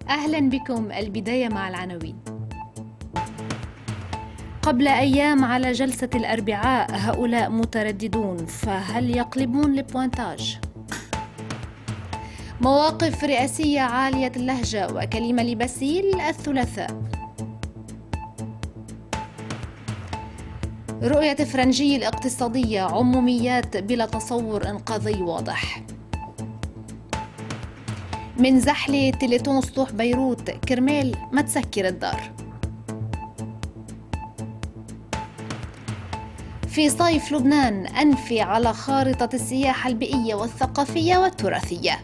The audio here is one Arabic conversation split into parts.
أهلا بكم. البداية مع العناوين. قبل أيام على جلسة الأربعاء هؤلاء مترددون، فهل يقلبون لبوينتاج؟ مواقف رئاسية عالية اللهجة وكلمة لباسيل الثلاثاء. رؤية فرنجي الاقتصادية، عموميات بلا تصور إنقاذي واضح. من زحلة تليتون سطوح بيروت كرمال ما تسكر الدار. في صيف لبنان أنفي على خارطة السياحة البيئية والثقافية والتراثية.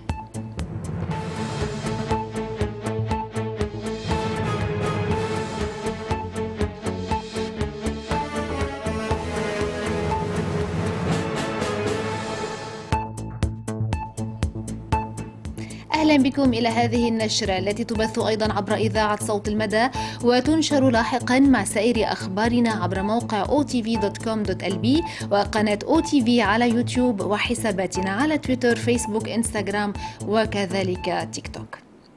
أهلا بكم إلى هذه النشرة التي تبث أيضا عبر إذاعة صوت المدى وتنشر لاحقا مع سائر أخبارنا عبر موقع otv.com.lb وقناة OTV على يوتيوب وحساباتنا على تويتر، فيسبوك، إنستغرام وكذلك تيك توك.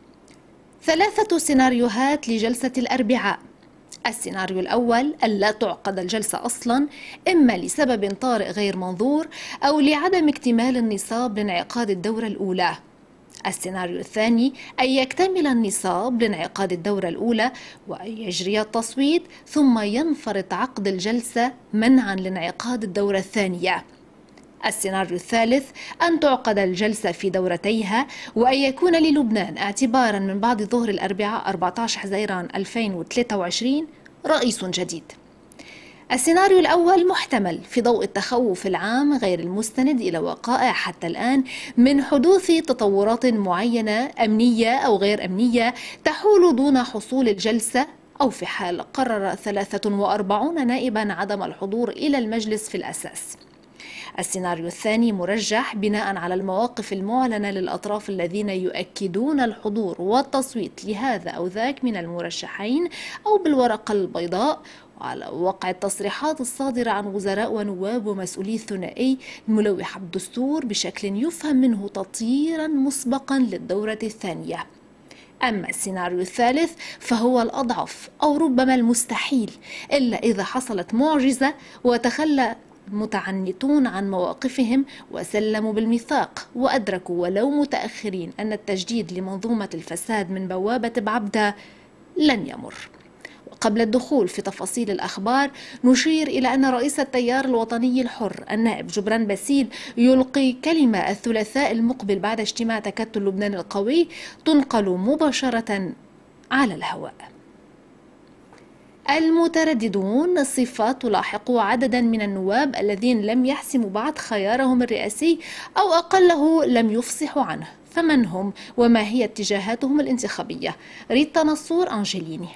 3 سيناريوهات لجلسة الأربعاء. السيناريو الأول ألا تعقد الجلسة أصلا، إما لسبب طارئ غير منظور أو لعدم اكتمال النصاب لانعقاد الدورة الأولى. السيناريو الثاني أن يكتمل النصاب لانعقاد الدورة الأولى وأن يجري التصويت ثم ينفرط عقد الجلسة منعا لانعقاد الدورة الثانية. السيناريو الثالث أن تعقد الجلسة في دورتيها وأن يكون للبنان اعتبارا من بعد ظهر الأربعاء 14 حزيران 2023 رئيس جديد. السيناريو الأول محتمل في ضوء التخوف العام غير المستند إلى وقائع حتى الآن من حدوث تطورات معينة أمنية أو غير أمنية تحول دون حصول الجلسة، أو في حال قرر 43 نائبا عدم الحضور إلى المجلس في الأساس. السيناريو الثاني مرجح بناء على المواقف المعلنة للأطراف الذين يؤكدون الحضور والتصويت لهذا أو ذاك من المرشحين أو بالورقة البيضاء، وعلى وقع التصريحات الصادرة عن وزراء ونواب ومسؤولي الثنائي الملوحة بالدستور بشكل يفهم منه تطييرا مسبقا للدورة الثانية. أما السيناريو الثالث فهو الأضعف أو ربما المستحيل، إلا إذا حصلت معجزة وتخلى المتعنتون عن مواقفهم وسلموا بالميثاق وأدركوا ولو متأخرين أن التجديد لمنظومة الفساد من بوابة بعبدة لن يمر. قبل الدخول في تفاصيل الأخبار نشير إلى أن رئيس التيار الوطني الحر النائب جبران باسيل يلقي كلمة الثلاثاء المقبل بعد اجتماع تكتل لبنان القوي تنقل مباشرة على الهواء. المترددون صفة تلاحق عددا من النواب الذين لم يحسموا بعد خيارهم الرئاسي أو أقله لم يفصحوا عنه، فمن هم وما هي اتجاهاتهم الانتخابية؟ ريتا نصور أنجليني.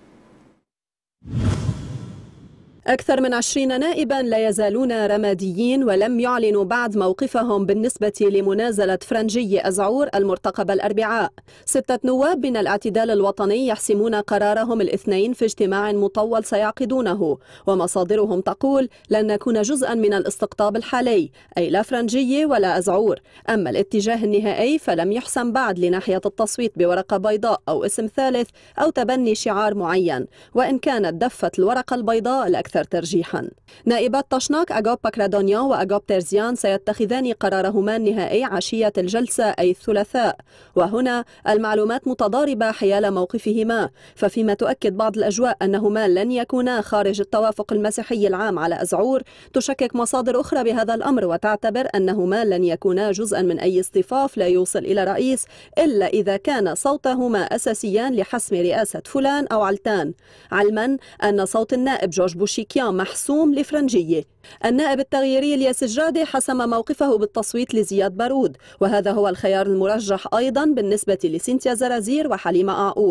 أكثر من 20 نائبا لا يزالون رماديين ولم يعلنوا بعد موقفهم بالنسبة لمنازلة فرنجي أزعور المرتقبة الأربعاء. 6 نواب من الاعتدال الوطني يحسمون قرارهم الاثنين في اجتماع مطول سيعقدونه، ومصادرهم تقول لن نكون جزءا من الاستقطاب الحالي، أي لا فرنجي ولا أزعور. أما الاتجاه النهائي فلم يحسم بعد لناحية التصويت بورقة بيضاء أو اسم ثالث أو تبني شعار معين، وإن كانت دفة الورقة البيضاء الأكثر ترجيحا. نائبات طشناك أجوب باكرادونيان وأجوب تيرزيان سيتخذان قرارهما النهائي عشية الجلسة أي الثلاثاء، وهنا المعلومات متضاربة حيال موقفهما، ففيما تؤكد بعض الأجواء أنهما لن يكونا خارج التوافق المسيحي العام على أزعور، تشكك مصادر أخرى بهذا الأمر وتعتبر أنهما لن يكونا جزءا من أي اصطفاف لا يوصل إلى رئيس إلا إذا كان صوتهما أساسيا لحسم رئاسة فلان أو علتان، علما أن صوت النائب جورج بوشيكيان محسوم لفرنجية. النائب التغييري الياس الجادي حسم موقفه بالتصويت لزياد بارود، وهذا هو الخيار المرجح أيضا بالنسبة لسينتيا زرازير وحليمة آعور.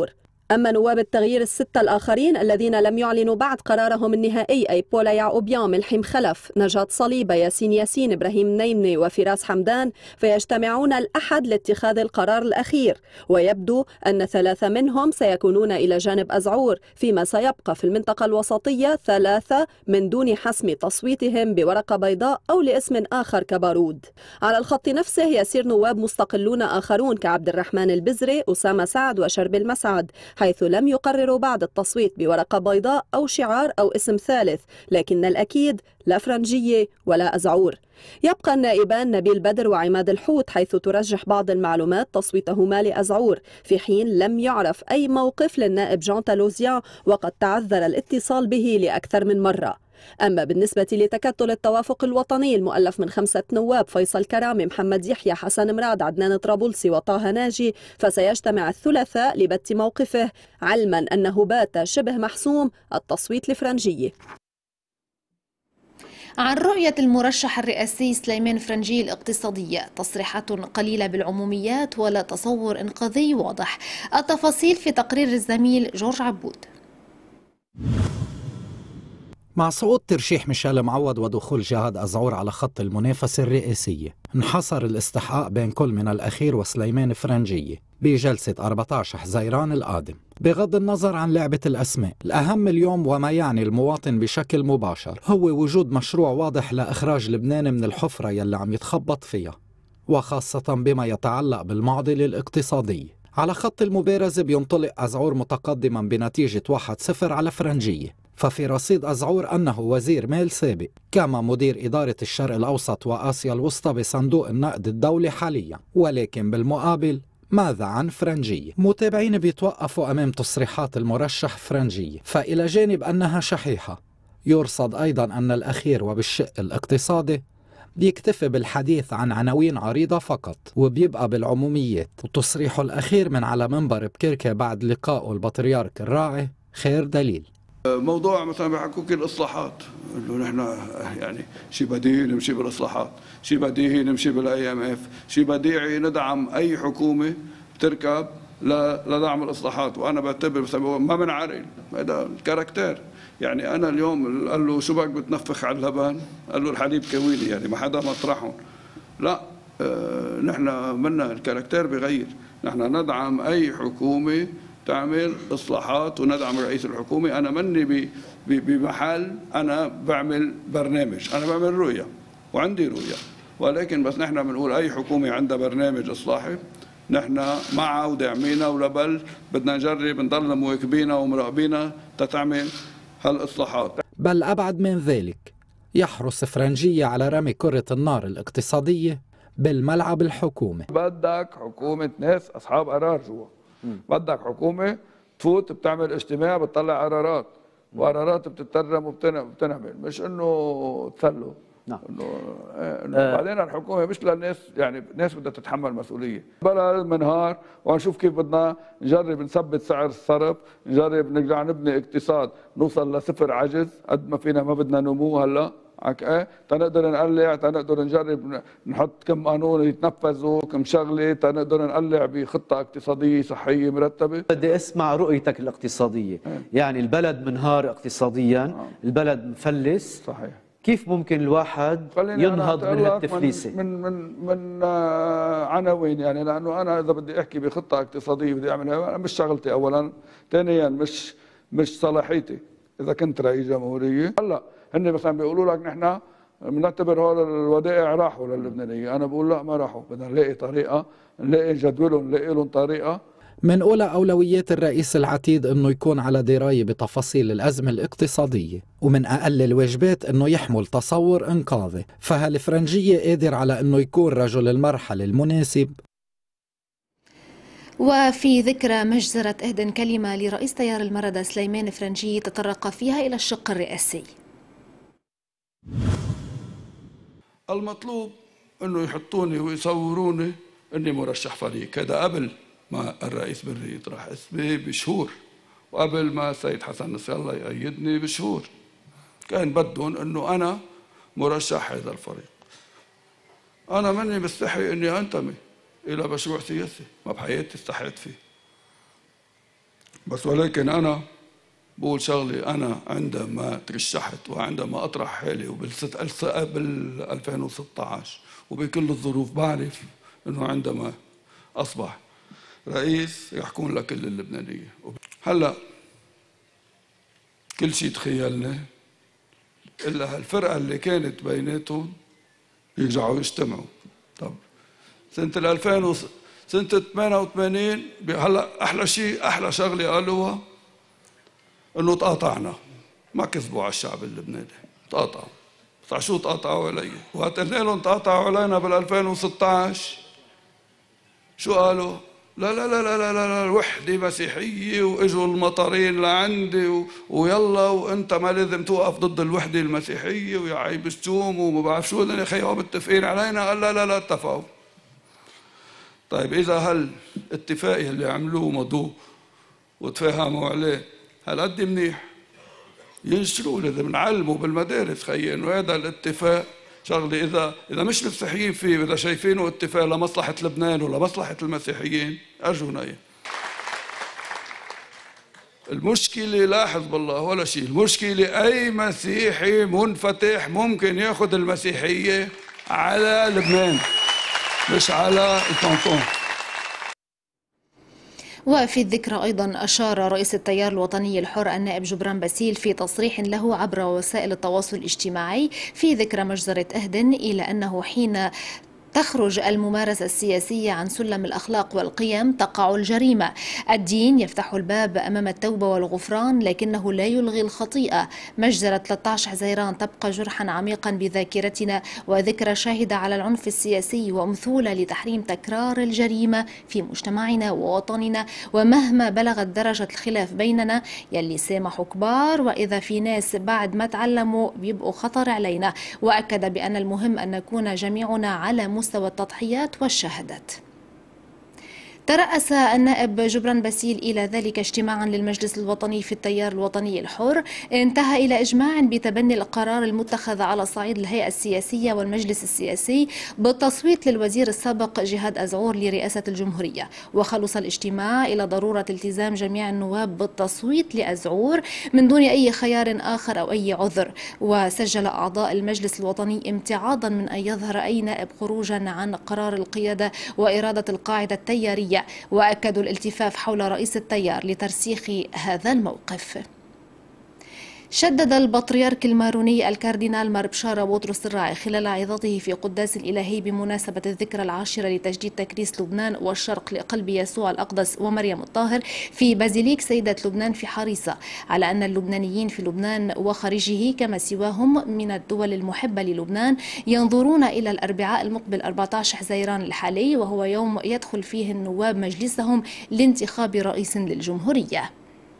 أما نواب التغيير الستة الآخرين الذين لم يعلنوا بعد قرارهم النهائي أي بولا يعقوبيان، ملحم خلف، نجاة صليبة، ياسين إبراهيم نيمني وفراس حمدان، فيجتمعون الأحد لاتخاذ القرار الأخير، ويبدو أن 3 منهم سيكونون إلى جانب أزعور، فيما سيبقى في المنطقة الوسطية 3 من دون حسم تصويتهم بورقة بيضاء أو لاسم آخر كبارود. على الخط نفسه يسير نواب مستقلون آخرون كعبد الرحمن البزري، أسامة سعد وشرب المسعد، حيث لم يقرروا بعد التصويت بورقة بيضاء أو شعار أو اسم ثالث، لكن الأكيد لا فرنجية ولا أزعور. يبقى النائبان نبيل بدر وعماد الحوت، حيث ترجح بعض المعلومات تصويتهما لأزعور، في حين لم يعرف أي موقف للنائب جان تالوزيان، وقد تعذر الاتصال به لأكثر من مرة. أما بالنسبة لتكتل التوافق الوطني المؤلف من 5 نواب فيصل كرامي، محمد يحيى، حسن مراد، عدنان طرابلسي وطه ناجي، فسيجتمع الثلاثاء لبت موقفه، علما أنه بات شبه محسوم التصويت لفرنجية. عن رؤية المرشح الرئاسي سليمان فرنجي الاقتصادية، تصريحات قليلة بالعموميات ولا تصور إنقاذي واضح. التفاصيل في تقرير الزميل جورج عبود. مع صعود ترشيح ميشيل معوض ودخول جهاد أزعور على خط المنافسة الرئاسية، انحصر الاستحقاق بين كل من الأخير وسليمان فرنجية بجلسة 14 حزيران القادم. بغض النظر عن لعبة الأسماء، الأهم اليوم وما يعني المواطن بشكل مباشر هو وجود مشروع واضح لإخراج لبنان من الحفرة يلي عم يتخبط فيها، وخاصة بما يتعلق بالمعضلة الاقتصادية. على خط المبارزة بينطلق أزعور متقدما بنتيجة 1-0 على فرنجية، ففي رصيد أزعور أنه وزير مال سابق، كما مدير إدارة الشرق الأوسط وآسيا الوسطى بصندوق النقد الدولي حاليا. ولكن بالمقابل ماذا عن فرنجية؟ متابعين بيتوقفوا أمام تصريحات المرشح فرنجية، فإلى جانب أنها شحيحة يرصد أيضا أن الأخير وبالشق الاقتصادي بيكتفي بالحديث عن عناوين عريضة فقط وبيبقى بالعموميات. وتصريحه الأخير من على منبر بكركة بعد لقائه البطريرك الراعي خير دليل. موضوع مثلا بحكوك الإصلاحات، انه نحن يعني شيء بديهي نمشي بالاصلاحات، شيء بديهي نمشي بالاي ام اف، شيء بديهي ندعم اي حكومه بتركب لدعم الاصلاحات. وانا بعتبر ما بنعرقل، هذا الكاركتير. يعني انا اليوم قال له شو بك بتنفخ على اللبن؟ قال له الحليب كويلي، يعني ما حدا مطرحهم. لا، نحن منا الكاركتير بغير، نحن ندعم اي حكومه تعمل اصلاحات وندعم رئيس الحكومه. انا مني بمحل انا بعمل برنامج، انا بعمل رؤيه وعندي رؤيه، ولكن بس نحن بنقول اي حكومه عندها برنامج اصلاحي نحن معها وداعمينها، ولبل بدنا نجرب نضلنا مواكبينها ومراقبينها تتعمل هالاصلاحات. بل ابعد من ذلك، يحرص فرنجية على رمي كرة النار الاقتصادية بالملعب الحكومي. بدك حكومه ناس اصحاب قرار جوا، بدك حكومه تفوت بتعمل اجتماع بتطلع قرارات، وقرارات بتترم وبتنعمل، مش انه تسلوا. نعم. انه بعدين الحكومه مش للناس، يعني الناس بدها تتحمل مسؤوليه. بلا منهار ونشوف كيف بدنا نجرب نثبت سعر الصرف، نجرب نرجع نبني اقتصاد نوصل لصفر عجز قد ما فينا، ما بدنا نمو هلا تنقدر نقلع، تنقدر نجرب نحط كم قانون يتنفذوا، كم شغله، تنقدر نقلع بخطه اقتصاديه صحيه مرتبه. بدي اسمع رؤيتك الاقتصاديه. يعني البلد منهار اقتصاديا، البلد مفلس. صحيح. كيف ممكن الواحد ينهض من هالتفليسه؟ من عناوين، يعني لانه انا اذا بدي احكي بخطه اقتصاديه بدي اعملها، مش شغلتي اولا، ثانيا مش صلاحيتي اذا كنت رئيس جمهوريه. هلا هن مثلا بيقولوا لك نحن بنعتبر هول الودائع راحوا للبنانيه، انا بقول لا، ما راحوا، بدنا نلاقي طريقه، نلاقي جدولهم، نلاقي لهم طريقه. من أولى أولويات الرئيس العتيد أنه يكون على دراية بتفاصيل الأزمة الاقتصادية، ومن أقل الواجبات أنه يحمل تصور إنقاذي. فهل فرنجية قادر على أنه يكون رجل المرحلة المناسب؟ وفي ذكرى مجزرة إهدن كلمة لرئيس تيار المردة سليمان فرنجي تطرق فيها إلى الشق الرئاسي. المطلوب أنه يحطوني ويصوروني أني مرشح فريق، هذا قبل ما الرئيس بري يطرح اسمي بشهور، وقبل ما السيد حسن نصر الله يأيدني بشهور. كان بدهم أنه أنا مرشح هذا الفريق. أنا ماني مستحي أني أنتمي إلى مشروع سياسي، ما بحياتي استحيت فيه. بس ولكن أنا بقول شغلي، أنا عندما ترشحت وعندما أطرح حالي بال 2016 وبكل الظروف بعرف إنه عندما أصبح رئيس رح يكون لكل اللبنانية. هلا كل شيء تخيلنا إلا هالفرقة اللي كانت بيناتهم يرجعوا يجتمعوا. طب سنة 2000 سنة 88 هلا أحلى شيء، أحلى شغلة قالوها إنه تقاطعنا. ما كذبوا على الشعب اللبناني، تقاطعوا. بس شو تقاطعوا علي؟ وقت قلنا لهم تقاطعوا علينا بال 2016 شو قالوا؟ لا لا لا لا لا لا الوحدة مسيحية واجوا المطرين لعندي ويلا وانت ما لازم توقف ضد الوحدة المسيحية ويا عيب الشوم وما بعرف شو يا اخي متفقين علينا. قال لا لا لا اتفقوا. طيب اذا هالاتفاق اللي عملوه مضوه وتفاهموا عليه هالقد منيح، ينشروا، لازم نعلموا بالمدارس خيي انه هذا الاتفاق شغلي اذا مش مسيحيين فيه، اذا شايفينه اتفاق لمصلحه لبنان ولا مصلحه المسيحيين ارجونا اياه. المشكله لا حزب الله ولا شيء، المشكله اي مسيحي منفتح ممكن ياخذ المسيحيه على لبنان مش على الكانتون. وفي الذكرى أيضا أشار رئيس التيار الوطني الحر النائب جبران باسيل في تصريح له عبر وسائل التواصل الاجتماعي في ذكرى مجزرة أهدن إلى أنه حين تخرج الممارسة السياسية عن سلم الأخلاق والقيم تقع الجريمة. الدين يفتح الباب أمام التوبة والغفران لكنه لا يلغي الخطيئة. مجزرة 13 حزيران تبقى جرحا عميقا بذاكرتنا وذكرى شاهدة على العنف السياسي وأمثولة لتحريم تكرار الجريمة في مجتمعنا ووطننا. ومهما بلغت درجة الخلاف بيننا يلي سامحوا كبار، وإذا في ناس بعد ما تعلموا بيبقوا خطر علينا. وأكد بأن المهم أن نكون جميعنا على مستوى التضحيات والشهادات. ترأس النائب جبران باسيل إلى ذلك اجتماعا للمجلس الوطني في التيار الوطني الحر انتهى إلى إجماع بتبني القرار المتخذ على صعيد الهيئة السياسية والمجلس السياسي بالتصويت للوزير السابق جهاد أزعور لرئاسة الجمهورية. وخلص الاجتماع إلى ضرورة التزام جميع النواب بالتصويت لأزعور من دون أي خيار آخر أو أي عذر. وسجل أعضاء المجلس الوطني امتعاضا من أن يظهر أي نائب خروجا عن قرار القيادة وإرادة القاعدة التيارية، وأكدوا الالتفاف حول رئيس التيار لترسيخ هذا الموقف. شدد البطريرك الماروني الكاردينال مار بشارة بطرس الراعي خلال عظته في قداس الإلهي بمناسبة الذكرى العاشرة لتجديد تكريس لبنان والشرق لقلب يسوع الأقدس ومريم الطاهر في بازيليك سيدة لبنان في حريصة، على أن اللبنانيين في لبنان وخارجه كما سواهم من الدول المحبة للبنان ينظرون إلى الأربعاء المقبل 14 حزيران الحالي، وهو يوم يدخل فيه النواب مجلسهم لانتخاب رئيس للجمهورية.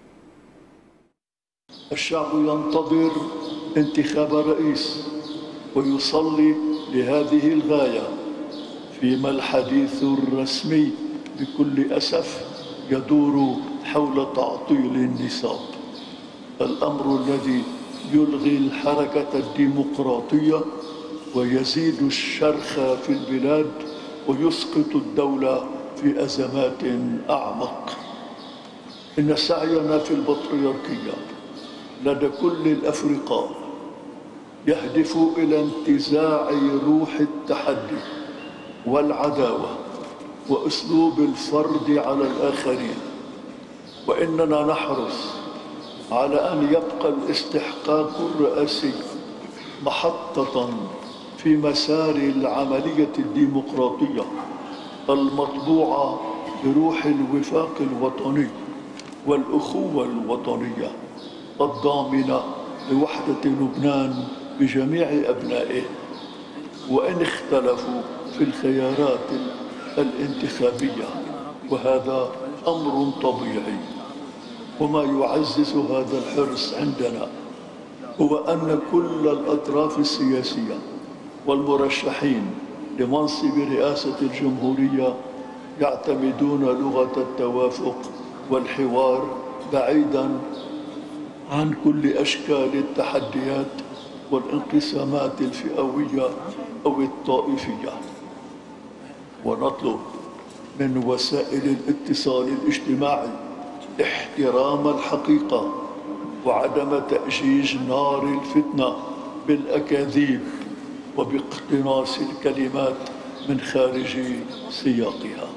الشعب ينتظر انتخاب رئيس ويصلي لهذه الغاية، فيما الحديث الرسمي بكل أسف يدور حول تعطيل النصاب، الأمر الذي يلغي الحركة الديمقراطية ويزيد الشرخ في البلاد ويسقط الدولة في أزمات أعمق. إن سعينا في البطريركية لدى كل الأفرقاء يهدف إلى انتزاع روح التحدي والعداوة وأسلوب الفرض على الآخرين، وإننا نحرص على أن يبقى الاستحقاق الرئاسي محطة في مسار العملية الديمقراطية المطبوعة بروح الوفاق الوطني والأخوة الوطنية الضامنة لوحدة لبنان بجميع أبنائه، وإن اختلفوا في الخيارات الانتخابية، وهذا أمر طبيعي. وما يعزز هذا الحرص عندنا هو أن كل الأطراف السياسية والمرشحين لمنصب رئاسة الجمهورية يعتمدون لغة التوافق والحوار بعيداً عن كل أشكال التحديات والانقسامات الفئوية أو الطائفية. ونطلب من وسائل الاتصال الاجتماعي احترام الحقيقة وعدم تأجيج نار الفتنة بالأكاذيب وباقتناص الكلمات من خارج سياقها.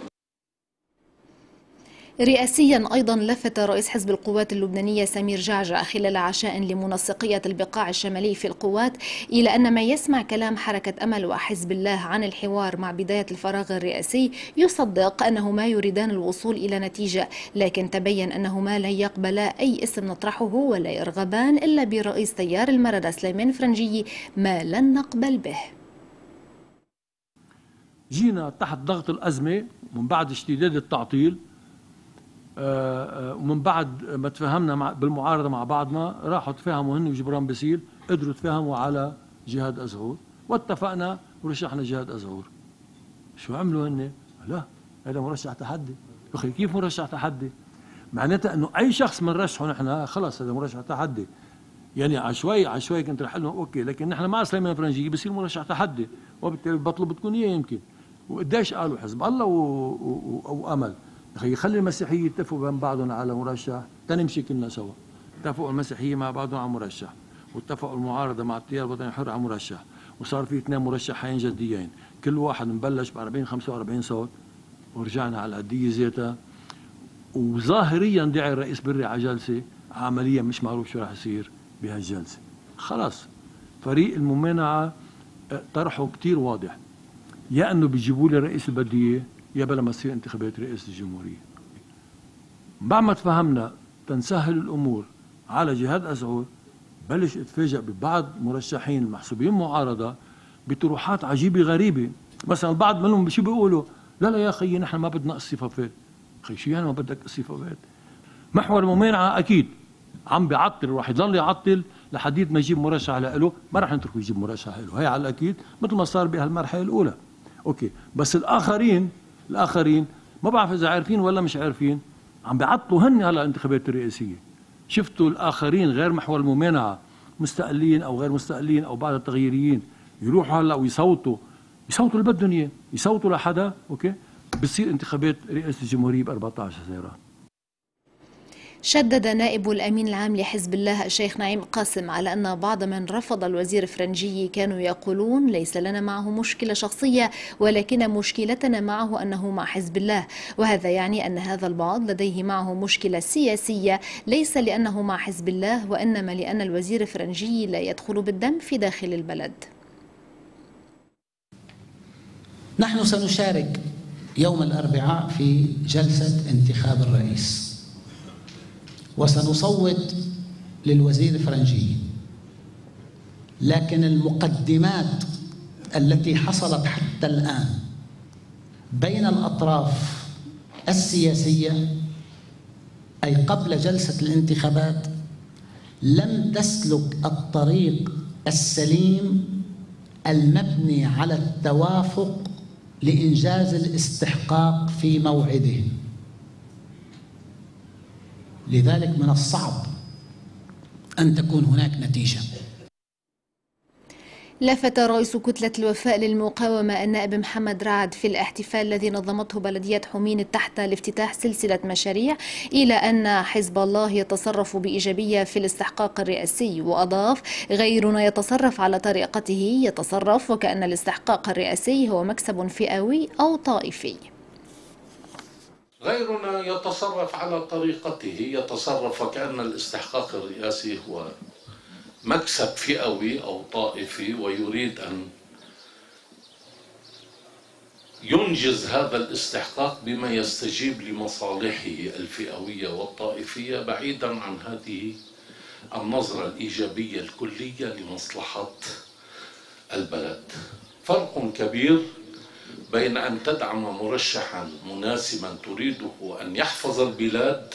رئاسيا أيضا لفت رئيس حزب القوات اللبنانية سمير جعجع خلال عشاء لمنسقية البقاع الشمالي في القوات إلى أن ما يسمع كلام حركة أمل وحزب الله عن الحوار مع بداية الفراغ الرئاسي يصدق أنهما يريدان الوصول إلى نتيجة، لكن تبين أنهما لن يقبلا أي اسم نطرحه ولا يرغبان إلا برئيس تيار المردة سليمان فرنجي، ما لن نقبل به. جينا تحت ضغط الأزمة من بعد اشتداد التعطيل ومن بعد ما تفاهمنا بالمعارضة مع بعضنا، راحوا تفاهموا هن وجبران باسيل، قدروا تفاهموا على جهاد أزهور واتفقنا ورشحنا جهاد أزهور. شو عملوا هن؟ لا هذا مرشح تحدي. أخي كيف مرشح تحدي؟ معناتها أنه أي شخص بنرشحه نحن خلص هذا مرشح تحدي. يعني عشوائي كنت رح لهم أوكي، لكن نحن مع سليمان فرنجي بصير مرشح تحدي، وبالتالي بطلب تكون إياه يمكن. وقديش قالوا حزب الله وأمل أخي خلي المسيحية يتفقوا بين بعضهم على مرشح تنمشي كلنا سوا. اتفقوا المسيحية مع بعضهم على مرشح، واتفقوا المعارضة مع التيار الوطني الحر على مرشح، وصار في 2 مرشحين جديين، كل واحد مبلش ب 40-45 صوت، ورجعنا على القضية ذاتها. وظاهريا دعي الرئيس بري على جلسة، عمليا مش معروف شو راح يصير بهالجلسة. خلاص فريق الممانعة طرحه كتير واضح، يا انه بيجيبوا لي رئيس البلدية يا بلا ما تصير انتخابات رئاسة الجمهورية. بعد ما تفهمنا تنسهل الأمور على جهاد أزهور، بلش اتفاجأ ببعض مرشحين المحسوبين معارضة بطروحات عجيبة غريبة. مثلا البعض منهم شو بيقولوا؟ لا يا أخي نحن ما بدنا الصفافات. أخي شو يعني ما بدك الصفافات؟ محور الممانعة أكيد عم بيعطل وراح يضل يعطل لحديد ما يجيب مرشح له، ما راح نتركه يجيب مرشح له، هي على الأكيد مثل ما صار بهالمرحلة الأولى. أوكي، بس الآخرين ما بعرف إذا عارفين ولا مش عارفين، عم بيعطلوا هن هلا الانتخابات الرئاسية. شفتوا الآخرين غير محور الممانعة مستقلين أو غير مستقلين أو بعض التغييريين يروحوا هلا ويصوتوا اللي بدهم إياه، يصوتوا لحدا، أوكي، بتصير انتخابات رئاسة الجمهورية ب 14 حزيران. شدد نائب الأمين العام لحزب الله الشيخ نعيم قاسم على أن بعض من رفض الوزير فرنجي كانوا يقولون ليس لنا معه مشكلة شخصية، ولكن مشكلتنا معه أنه مع حزب الله، وهذا يعني أن هذا البعض لديه معه مشكلة سياسية، ليس لأنه مع حزب الله وإنما لأن الوزير فرنجي لا يدخل بالدم في داخل البلد. نحن سنشارك يوم الأربعاء في جلسة انتخاب الرئيس، وسنصوت للوزير فرنجي، لكن المقدمات التي حصلت حتى الآن بين الأطراف السياسية أي قبل جلسة الانتخابات لم تسلك الطريق السليم المبني على التوافق لإنجاز الاستحقاق في موعده. لذلك من الصعب أن تكون هناك نتيجة. لفت رئيس كتلة الوفاء للمقاومة النائب محمد رعد في الاحتفال الذي نظمته بلدية حمين تحت لافتتاح سلسلة مشاريع إلى أن حزب الله يتصرف بإيجابية في الاستحقاق الرئاسي، وأضاف: غيرنا يتصرف على طريقته يتصرف وكأن الاستحقاق الرئاسي هو مكسب فئوي أو طائفي. غيرنا يتصرف على طريقته يتصرف وكأن الاستحقاق الرئاسي هو مكسب فئوي أو طائفي، ويريد أن ينجز هذا الاستحقاق بما يستجيب لمصالحه الفئوية والطائفية، بعيدا عن هذه النظرة الإيجابية الكلية لمصلحة البلد. فرق كبير بين أن تدعم مرشحا مناسبا تريده أن يحفظ البلاد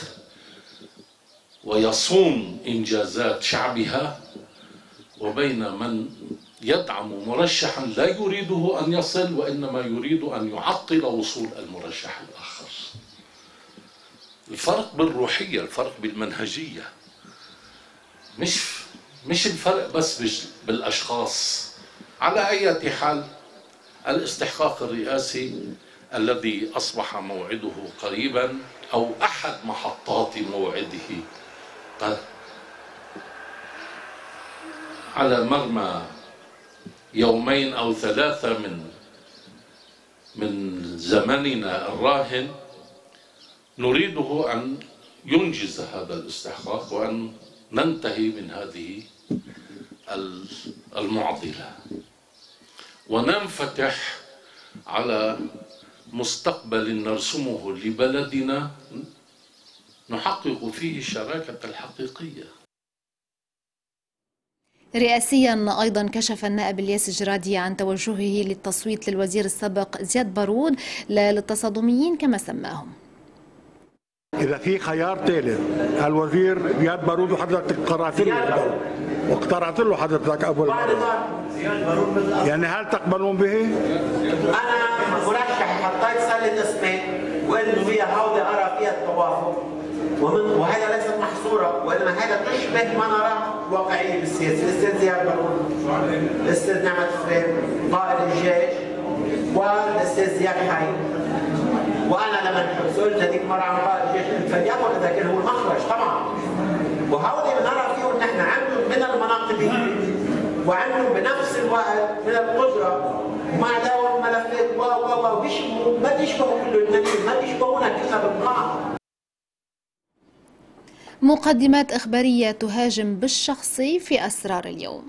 ويصون إنجازات شعبها، وبين من يدعم مرشحا لا يريده أن يصل وإنما يريد أن يعطل وصول المرشح الآخر. الفرق بالروحية، الفرق بالمنهجية، مش الفرق بس بالأشخاص. على أي حال الاستحقاق الرئاسي الذي أصبح موعده قريبا أو أحد محطات موعده على مرمى يومين أو ثلاثة من زمننا الراهن نريده أن ينجز هذا الاستحقاق وأن ننتهي من هذه المعضلة وننفتح على مستقبل نرسمه لبلدنا نحقق فيه الشراكة الحقيقية. رئاسيا أيضا كشف النائب الياس الجرادي عن توجهه للتصويت للوزير السابق زياد بارود للتصادميين كما سماهم. إذا في خيار ثالث الوزير زياد بارود وحضرتك قرأت له واقترعت له حضرتك أول مرة، يعني هل تقبلون به؟ أنا مرشح حطيت سلة اسمي وإنه فيها هودة أرى فيها التوافق وهذا ليست محصورة وإنما هذا تشبه ما نراه واقعية بالسياسة. الأستاذ زياد بارود، الأستاذ نعمة فريم قائد الجيش، والأستاذ زياد حي. وأنا لما سئلت هذيك مرة عن قائد الجيش فليكن إذا كان هو المخرج طبعا، وهؤلاء بنرى فيهم نحن عندهم من المناقبين وعندهم بنفس الوقت من القدرة ومع دور ملفات ما بيشبهوا كل التنين، ما بيشبهونا كلنا بالقاع. مقدمات إخبارية تهاجم بالشخصي في أسرار اليوم.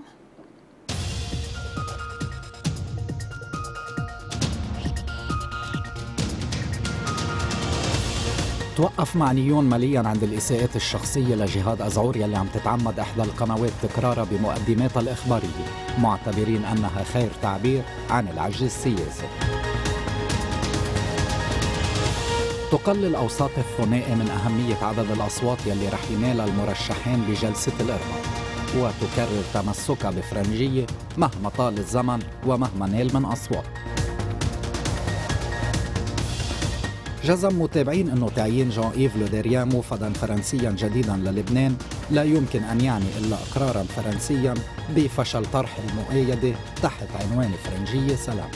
توقف معنيون ماليا عند الإساءات الشخصية لجهاد أزعور يلي عم تتعمد إحدى القنوات تكرارها بمقدماتها الإخبارية، معتبرين أنها خير تعبير عن العجز السياسي. تقلل أوساط الثنائي من أهمية عدد الأصوات يلي رح ينالها المرشحين بجلسة الإرباط، وتكرر تمسكها بفرنجية مهما طال الزمن ومهما نال من أصوات. جزم متابعين أنه تعيين جان إيف لو دريان موفدا فرنسيا جديدا للبنان لا يمكن أن يعني إلا إقرارا فرنسيا بفشل طرح المؤايدة تحت عنوان فرنجية سلام.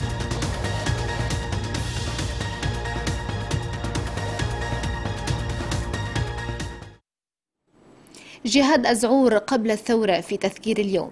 جهاد أزعور قبل الثورة في تذكير اليوم.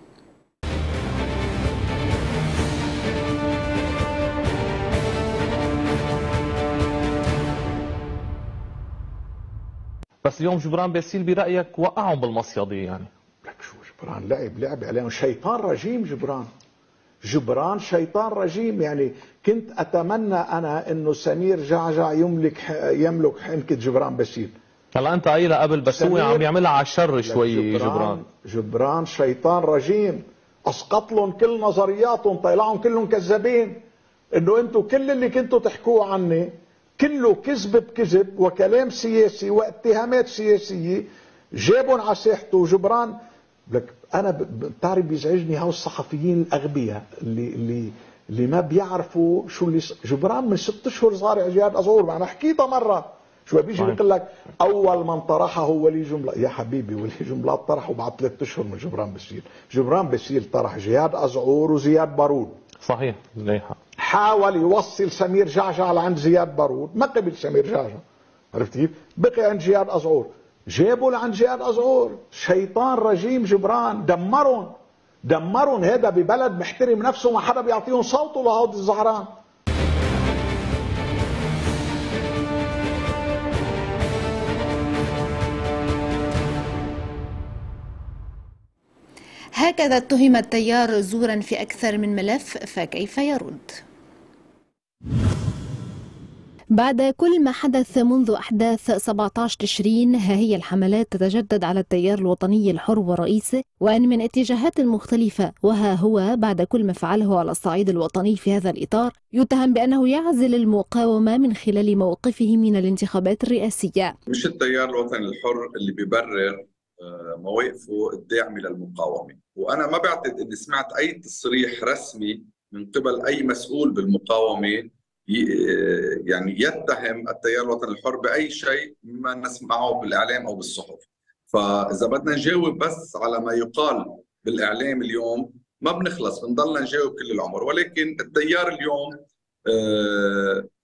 بس اليوم جبران باسيل برأيك وقعهم بالمصيدة يعني؟ لك شو جبران لعب عليهم شيطان رجيم. جبران شيطان رجيم. يعني كنت أتمنى أنا إنه سمير جعجع يملك حنكة جبران باسيل. هلا أنت قايلها قبل بس هو عم يعملها على الشر شوي. جبران شيطان رجيم، أسقط لهم كل نظرياتهم، طلعهم كلهم كذابين. إنه أنتم كل اللي كنتوا تحكوه عني كله كذب بكذب وكلام سياسي واتهامات سياسية جابهم على ساحته. جبران لك أنا بتعرف بيزعجني هاو الصحفيين الأغبياء اللي ما بيعرفوا شو اللي جبران من 6 أشهر صار جهاد أزعور. ما أنا حكيتها مرة شو بيجي بيقول لك أول من طرحه هو ولي جملة. يا حبيبي ولي جملات طرحه بعد 3 أشهر من جبران باسيل. جبران باسيل طرح جهاد أزعور وزياد بارود. صحيح ليه حق. حاول يوصل سمير جعجع لعند زياد بارود، ما قبل سمير جعجع، عرفت كيف؟ بقي عند جهاد أزعور، جابوا لعند جهاد أزعور. شيطان رجيم جبران، دمرهم. هذا ببلد محترم نفسه ما حدا بيعطيهم صوته لهود الزعران. هكذا اتهم التيار زورا في أكثر من ملف، فكيف يرد؟ بعد كل ما حدث منذ أحداث 17 تشرين، ها هي الحملات تتجدد على التيار الوطني الحر ورئيسه وأن من اتجاهات مختلفة. وها هو بعد كل ما فعله على الصعيد الوطني في هذا الإطار يتهم بأنه يعزل المقاومة من خلال موقفه من الانتخابات الرئاسية. مش التيار الوطني الحر اللي بيبرر مواقفه الداعمة للمقاومة، وأنا ما بعتقد أني سمعت أي تصريح رسمي من قبل أي مسؤول بالمقاومة يعني يتهم التيار الوطني الحر بأي شيء مما نسمعه بالإعلام أو بالصحف. فإذا بدنا نجاوب بس على ما يقال بالإعلام اليوم ما بنخلص، بنضلنا نجاوب كل العمر. ولكن التيار اليوم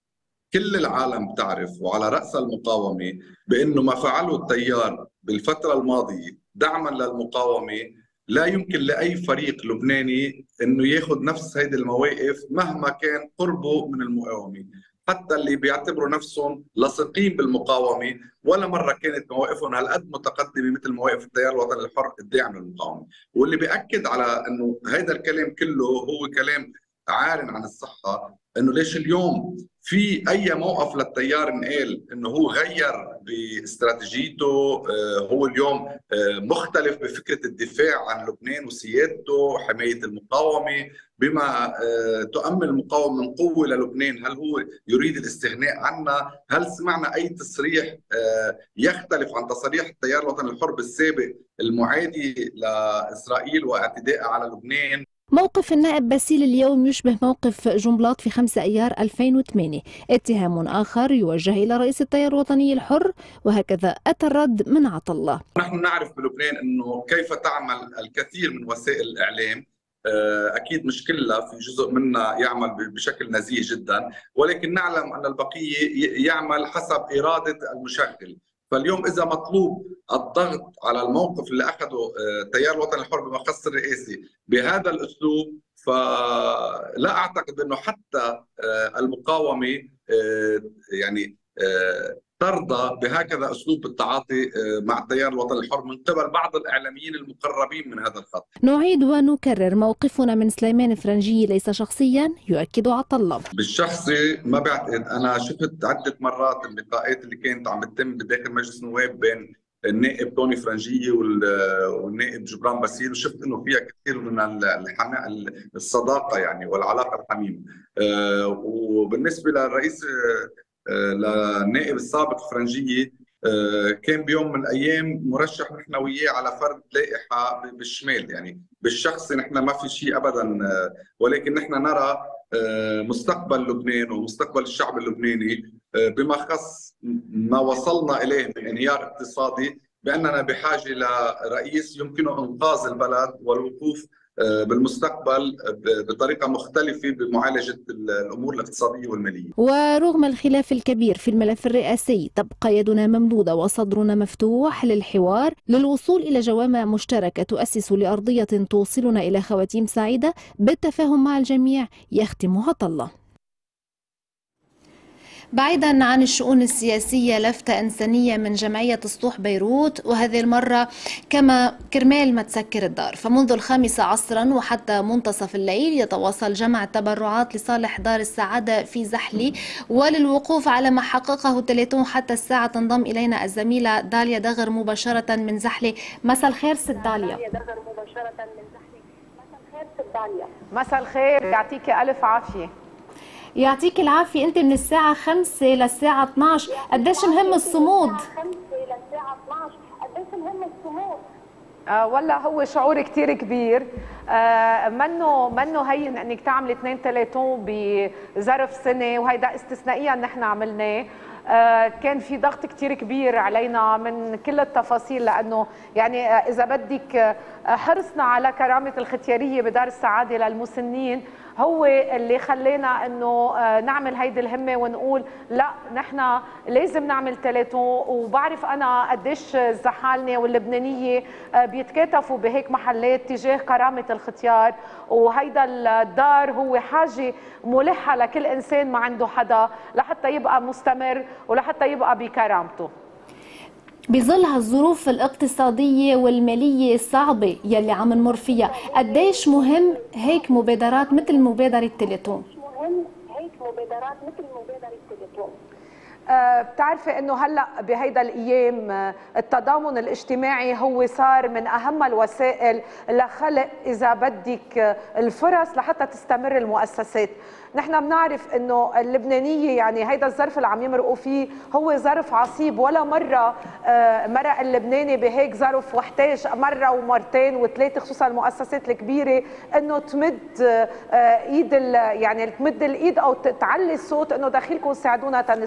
كل العالم بتعرف وعلى رأس المقاومة بأنه ما فعله التيار بالفترة الماضية دعما للمقاومة لا يمكن لأي فريق لبناني أنه ياخذ نفس هيدي المواقف مهما كان قربه من المقاومة. حتى اللي بيعتبروا نفسهم لاصقين بالمقاومة ولا مرة كانت مواقفهم هالقد متقدمة مثل مواقف التيار الوطني الحر الداعم للمقاومة. واللي بيأكد على أنه هيدا الكلام كله هو كلام عار عن الصحة، أنه ليش اليوم في أي موقف للتيار انقال أنه هو غير باستراتيجيته، هو اليوم مختلف بفكرة الدفاع عن لبنان وسيادته، حماية المقاومة بما تؤمن المقاومة من قوة للبنان. هل هو يريد الاستغناء عنها؟ هل سمعنا أي تصريح يختلف عن تصريح التيار الوطني الحر بالسابق المعادي لإسرائيل واعتدائها على لبنان؟ موقف النائب باسيل اليوم يشبه موقف جنبلاط في 5 أيار 2008. اتهام آخر يوجه إلى رئيس التيار الوطني الحر، وهكذا أتى الرد من عطلة. نحن نعرف بلبنان أنه كيف تعمل الكثير من وسائل الإعلام، أكيد مش كلها، في جزء منها يعمل بشكل نزيه جدا، ولكن نعلم أن البقية يعمل حسب إرادة المشغل. فاليوم إذا مطلوب الضغط على الموقف اللي أخذه التيار الوطني الحر بمقص الرئاسي بهذا الأسلوب، فلا أعتقد أنه حتى المقاومة يعني ترضى بهكذا أسلوب التعاطي مع التيار الوطني الحر من قبل بعض الإعلاميين المقربين من هذا الخط. نعيد ونكرر، موقفنا من سليمان فرنجي ليس شخصيا، يؤكد عطلة. بالشخصي ما بعتقد، أنا شفت عدة مرات اللقاءات اللي كانت عم بتتم بداخل مجلس النواب بين النائب توني فرنجية والنائب جبران باسيل، وشفت انه فيها كثير من الصداقة يعني والعلاقة الحميمة. وبالنسبة للرئيس للنائب السابق فرنجية، كان بيوم من الايام مرشح نحن وياه على فرد لائحة بالشمال. يعني بالشخص نحن ما في شيء ابدا، ولكن نحن نرى مستقبل لبنان ومستقبل الشعب اللبناني بما خص ما وصلنا اليه من انهيار اقتصادي، باننا بحاجه لرئيس يمكنه انقاذ البلد والوقوف بالمستقبل بطريقة مختلفة بمعالجة الأمور الاقتصادية والمالية. ورغم الخلاف الكبير في الملف الرئاسي، تبقى يدنا ممدودة وصدرنا مفتوح للحوار للوصول إلى جوامع مشتركة تؤسس لأرضية توصلنا إلى خواتيم سعيدة بالتفاهم مع الجميع، يختم عطلة. بعيدا عن الشؤون السياسية، لفتة إنسانية من جمعية سطوح بيروت، وهذه المرة كرمال ما تسكر الدار. فمنذ 5 عصرا وحتى منتصف الليل يتواصل جمع التبرعات لصالح دار السعادة في زحلي، وللوقوف على ما حققه التليتون حتى الساعة تنضم إلينا الزميلة داليا دغر مباشرة من زحلي. مساء الخير ست داليا. مساء الخير، يعطيك ألف عافية. يعطيك العافية. أنت من الساعة 5 للساعة 12، قديش مهم الصمود؟ والله هو شعور كتير كبير. منه هين انك تعملي 2 تليتون بظرف سنة، وهيدا استثنائيا نحن عملناه. كان في ضغط كتير كبير علينا من كل التفاصيل، لأنه يعني إذا بدك حرصنا على كرامة الختيارية بدار السعادة للمسنين هو اللي خلينا انه نعمل هيدي الهمه ونقول لا نحن لازم نعمل تليتون. وبعرف انا قديش الزحالنه واللبنانيه بيتكاتفوا بهيك محلات تجاه كرامه الختيار، وهيدا الدار هو حاجه ملحه لكل انسان ما عنده حدا لحتى يبقى مستمر ولحتى يبقى بكرامته. بظل هالظروف الاقتصادية والمالية الصعبة يلي عم نمر فيها، قديش مهم هيك مبادرات مثل مبادرة تليتون؟ بتعرفي انه هلا بهيدا الايام التضامن الاجتماعي هو صار من اهم الوسائل لخلق اذا بدك الفرص لحتى تستمر المؤسسات. نحن بنعرف انه اللبنانيه يعني هيدا الظرف اللي عم يمرقوا فيه هو ظرف عصيب، ولا مره مرق اللبناني بهيك ظرف واحتاج مره ومرتين وثلاثه، خصوصا المؤسسات الكبيره، انه تمد ايد يعني تمد الايد او تعلي الصوت انه دخيلكم ساعدونا تنستمر.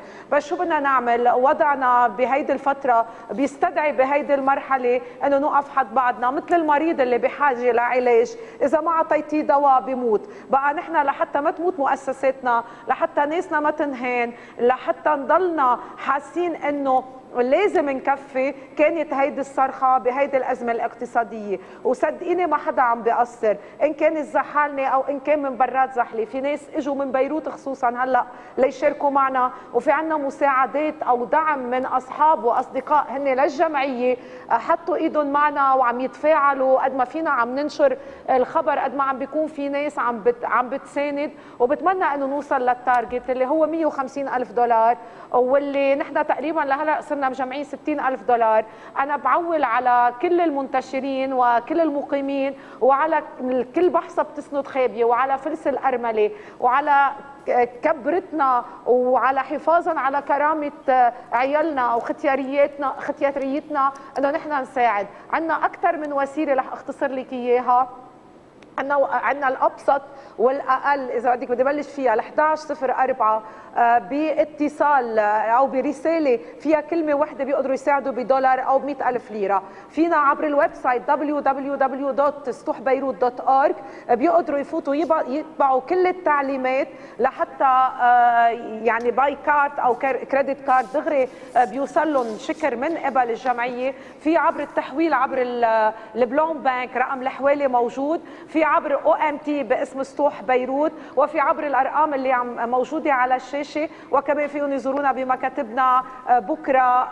بس شو بدنا نعمل؟ وضعنا بهيدي الفترة بيستدعي بهيدي المرحلة انه نوقف حد بعضنا، مثل المريض اللي بحاجة لعلاج، اذا ما اعطيتيه دواء بيموت. بقى نحن لحتى ما تموت مؤسساتنا، لحتى ناسنا ما تنهان، لحتى نضلنا حاسين انه لازم نكفي، كانت هيدي الصرخة بهيدي الأزمة الاقتصادية. وصدقيني ما حدا عم بيقصر، إن كان الزحالنة أو إن كان من برات زحلة. في ناس إجوا من بيروت خصوصا هلأ ليشاركوا معنا، وفي عنا مساعدات أو دعم من أصحاب وأصدقاء هن للجمعية، حطوا إيدهم معنا وعم يتفاعلوا قد ما فينا، عم ننشر الخبر قد ما عم بيكون في ناس عم بتساند. وبتمنى إنه نوصل للتارجت اللي هو $150,000، واللي نحن تقريبا لهلأ صرنا مجمعين $60,000. أنا بعول على كل المنتشرين وكل المقيمين، وعلى كل بحصة بتسند خابية، وعلى فلس الأرملة، وعلى كبرتنا، وعلى حفاظا على كرامة عيالنا وختياريتنا انه نحن نساعد. عندنا اكثر من وسيله رح اختصر لك اياها. عندنا الابسط والاقل، اذا بدك بدي بلش فيها، ال 1104 باتصال او برساله فيها كلمه واحده بيقدروا يساعدوا $1 او $100,000 ليره. فينا عبر الويب سايت www.satuhbeirut.org بيقدروا يفوتوا يطبعوا كل التعليمات لحتى يعني باي كارت او كريدت كارد دغري بيوصل لهم شكر من قبل الجمعيه. في عبر التحويل عبر البلون بانك، رقم الحواله موجود، في عبر OMT باسم سطوح بيروت، وفي عبر الارقام اللي موجوده على الشاشه. وكمان فيهم يزورونا بمكاتبنا بكره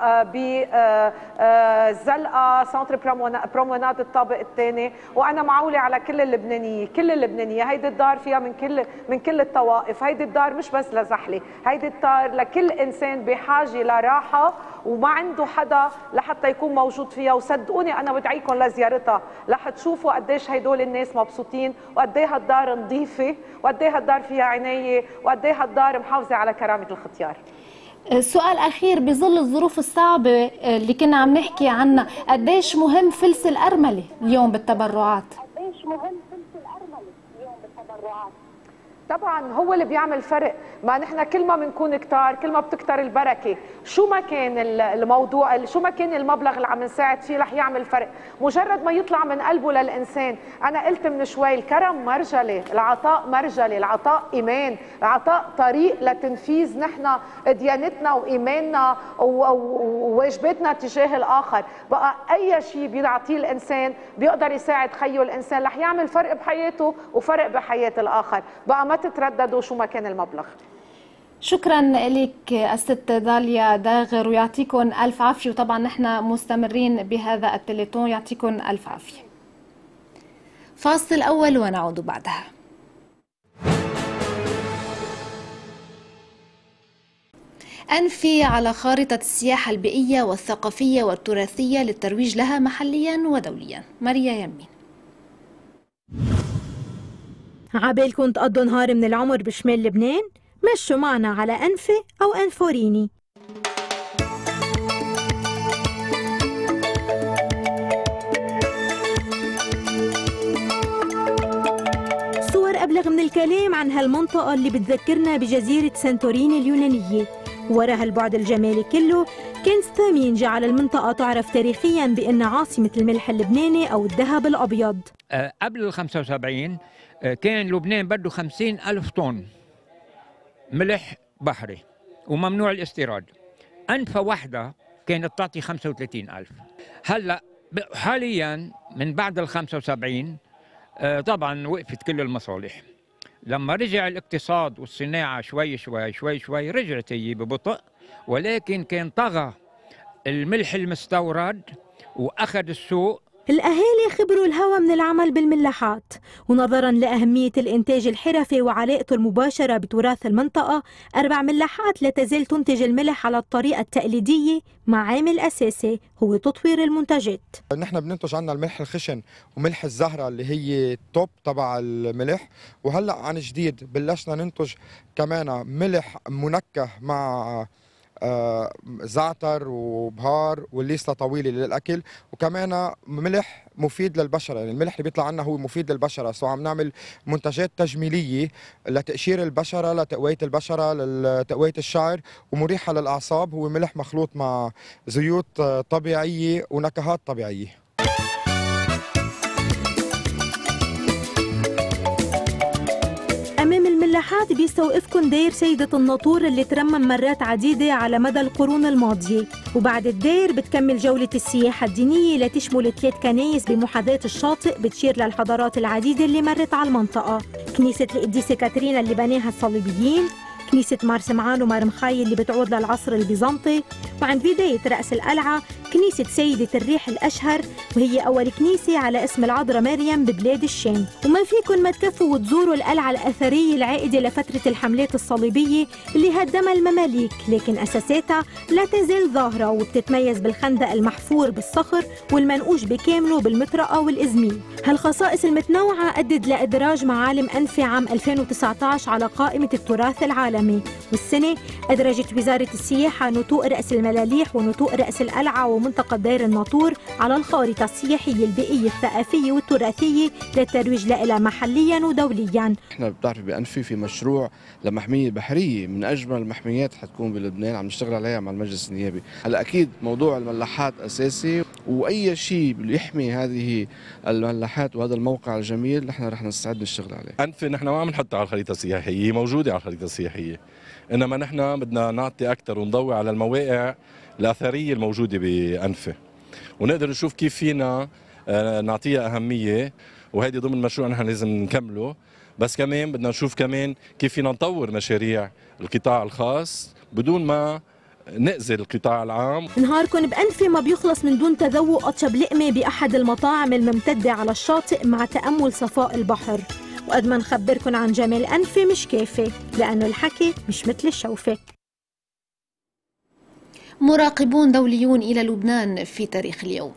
بالزلقه سنتر بروموناد الطابق الثاني. وانا معوله على كل اللبنانيه، هيدي الدار فيها من كل الطوائف، هيدي الدار مش بس لزحله، هيدي الدار لكل انسان بحاجه لراحه وما عنده حدا لحتى يكون موجود فيها. وصدقوني انا بدعيكم لزيارتها لحتشوفوا قديش هدول الناس مبسوطين، وقد ايه هالدار نظيفه، وقد ايه هالدار فيها عنايه، وقد ايه هالدار محافظه على كرامه الختيار. سؤال أخير، بظل الظروف الصعبة اللي كنا عم نحكي عنها، قديش مهم فلس الأرملة اليوم بالتبرعات؟ طبعا هو اللي بيعمل فرق. ما نحن كل ما بنكون كتار كل ما بتكتر البركه. شو ما كان الموضوع، شو ما كان المبلغ اللي عم نساعد فيه رح يعمل فرق، مجرد ما يطلع من قلبه للانسان. انا قلت من شوي الكرم مرجله، العطاء مرجله، العطاء ايمان، العطاء طريق لتنفيذ نحن ديانتنا وايماننا وواجباتنا تجاه الاخر. بقى اي شيء بيعطيه الانسان بيقدر يساعد خيه الانسان رح يعمل فرق بحياته وفرق بحياه الاخر. بقى ما تترددوا شو ما كان المبلغ. شكرا لك الست داليا داغر، ويعطيكم ألف عافية. وطبعا نحن مستمرين بهذا التليتون، يعطيكم ألف عافية. فاصل أول ونعود بعدها. أنفي على خارطة السياحة البيئية والثقافية والتراثية للترويج لها محليا ودوليا. ماريا يمين. عبالكم تقضوا نهار من العمر بشمال لبنان؟ مشوا معنا على أنفي أو أنفوريني. صور أبلغ من الكلام عن هالمنطقة اللي بتذكرنا بجزيرة سانتوريني اليونانية. ورا هالبعد الجمالي كله، كنز ثمين جعل المنطقة تعرف تاريخيا بأنها عاصمة الملح اللبناني أو الذهب الأبيض. قبل ال 75 كان لبنان بده 50,000 طن ملح بحري وممنوع الاستيراد. أنفة واحدة كانت تعطي 35,000. هلا حاليا من بعد ال 75 طبعا وقفت كل المصالح. لما رجع الاقتصاد والصناعة شوي رجعت هي ببطء، ولكن كان طغى الملح المستورد وأخذ السوق. الأهالي خبروا الهوى من العمل بالملاحات، ونظرا لأهمية الإنتاج الحرفي وعلاقته المباشرة بتراث المنطقة، 4 ملاحات لا تزال تنتج الملح على الطريقة التقليدية مع عامل أساسي هو تطوير المنتجات. نحن بننتج عنا الملح الخشن وملح الزهرة اللي هي التوب تبع الملح، وهلأ عن جديد بلشنا ننتج كمان ملح منكه مع زعتر وبهار والليستا طويله للاكل، وكمان ملح مفيد للبشره. يعني الملح اللي بيطلع عنا هو مفيد للبشره، سو عم نعمل منتجات تجميليه لتقشير البشره، لتقويه البشره، لتقويه الشعر، ومريحه للاعصاب. هو ملح مخلوط مع زيوت طبيعيه ونكهات طبيعيه. أمام الملاحات بيستوقفكن دير سيدة الناطور اللي ترمم مرات عديدة على مدى القرون الماضية، وبعد الدير بتكمل جولة السياحة الدينية لتشمل 3 كنايس بمحاذاة الشاطئ بتشير للحضارات العديدة اللي مرت على المنطقة. كنيسة القديسة كاترينا اللي بناها الصليبيين، كنيسة مار سمعان ومار مخاي اللي بتعود للعصر البيزنطي، وعند بداية رأس القلعة كنيسة سيدة الريح الأشهر، وهي أول كنيسة على اسم العذراء مريم ببلاد الشام. وما فيكن ما تكفوا وتزوروا القلعة الأثرية العائدة لفترة الحملات الصليبية اللي هدمها المماليك، لكن أساساتها لا تزال ظاهرة وبتتميز بالخندق المحفور بالصخر والمنقوش بكامله بالمطرقة والإزميل. هالخصائص المتنوعة أدت لإدراج معالم أنفي عام 2019 على قائمة التراث العالمي، والسنة أدرجت وزارة السياحة نتوء رأس الملاليح ونتوء رأس القلعة ومنطقة دير الناطور على الخارطة السياحية البيئية الثقافية والتراثية للترويج لها محليا ودوليا. احنا بتعرفي بأنفي في مشروع لمحمية بحرية من أجمل المحميات حتكون بلبنان، عم نشتغل عليها مع المجلس النيابي. هلا أكيد موضوع الملاحات أساسي، وأي شيء يحمي هذه الملاحات وهذا الموقع الجميل نحن رح نستعد نشتغل عليه. أنفي نحن ما عم نحطها على الخريطة السياحية، هي موجودة على الخريطة السياحية، إنما نحن بدنا نعطي أكثر ونضوي على المواقع الأثرية الموجودة بأنفي، ونقدر نشوف كيف فينا نعطيها أهمية، وهيدي ضمن مشروع نحن لازم نكمله. بس كمان بدنا نشوف كمان كيف فينا نطور مشاريع القطاع الخاص بدون ما نأذي القطاع العام. نهاركم بأنفي ما بيخلص من دون تذوق أطيب لقمة بأحد المطاعم الممتدة على الشاطئ مع تأمل صفاء البحر. وقد ما نخبركن عن جمال أنفي مش كافي، لأنه الحكي مش مثل الشوفة. مراقبون دوليون إلى لبنان في تاريخ اليوم.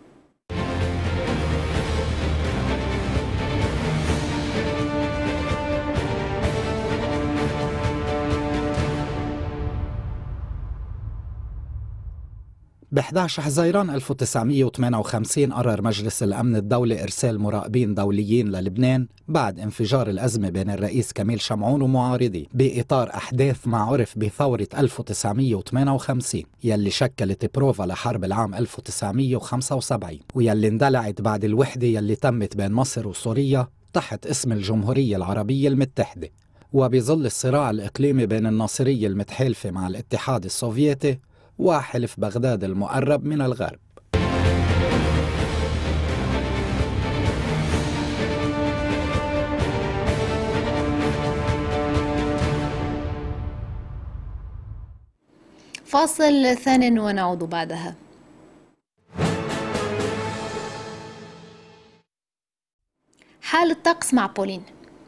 ب 11 حزيران 1958 قرر مجلس الأمن الدولي إرسال مراقبين دوليين للبنان بعد انفجار الأزمة بين الرئيس كميل شمعون ومعارضيه بإطار أحداث ما عرف بثورة 1958 يلي شكلت بروفا لحرب العام 1975 ويلي اندلعت بعد الوحدة يلي تمت بين مصر وسوريا تحت اسم الجمهورية العربية المتحدة. وبظل الصراع الإقليمي بين الناصرية المتحالفة مع الاتحاد السوفيتي وحلف بغداد المقرب من الغرب. فاصل ثان ونعود بعدها. حال الطقس مع بولين.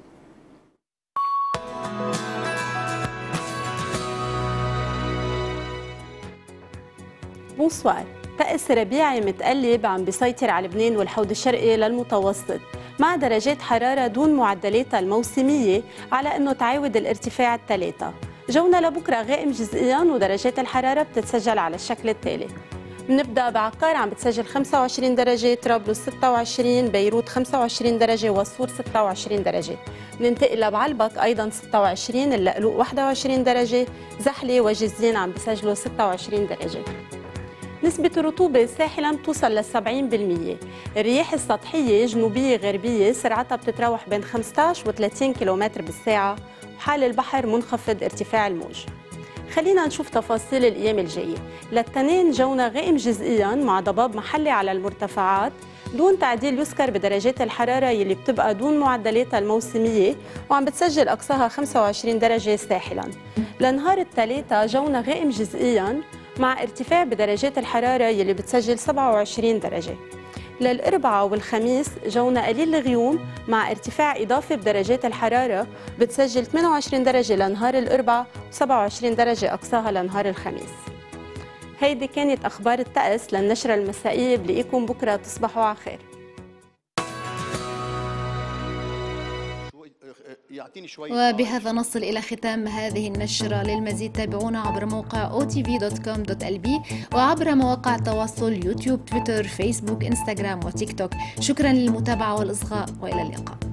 بونسوار. طقس ربيعي متقلب عم بيسيطر على لبنان والحوض الشرقي للمتوسط مع درجات حرارة دون معدلاتها الموسمية على أنه تعاود الارتفاع الثلاثة. جونا لبكرة غائم جزئياً ودرجات الحرارة بتتسجل على الشكل التالي. بنبدأ بعكار عم بتسجل 25 درجة، طرابلس 26، بيروت 25 درجة، وصفور 26 درجة. بننتقل لبعلبك أيضاً 26، اللقلوق 21 درجة، زحلة وجزين عم بيسجلوا 26 درجة. نسبة الرطوبة ساحلاً بتوصل ل 70%. الرياح السطحية جنوبية غربية سرعتها بتتراوح بين 15 و 30 كيلومتر بالساعة، وحال البحر منخفض ارتفاع الموج. خلينا نشوف تفاصيل الأيام الجاية. للتنين جونا غائم جزئياً مع ضباب محلي على المرتفعات دون تعديل يذكر بدرجات الحرارة يلي بتبقى دون معدلاتها الموسمية وعم بتسجل أقصاها 25 درجة ساحلاً. لنهار الثلاثاء جونا غائم جزئياً مع ارتفاع بدرجات الحرارة يلي بتسجل 27 درجة. للأربعاء والخميس جونا قليل الغيوم مع ارتفاع إضافي بدرجات الحرارة بتسجل 28 درجة لنهار الأربعاء و27 درجة أقصاها لنهار الخميس. هيدي كانت أخبار الطقس للنشرة المسائية. بلاقيكم بكرة، تصبحوا على خير. يعطيني شوية. وبهذا نصل إلى ختام هذه النشرة. للمزيد تابعونا عبر موقع otv.com.lb وعبر مواقع التواصل يوتيوب، تويتر، فيسبوك، انستغرام وتيك توك. شكرا للمتابعة والإصغاء وإلى اللقاء.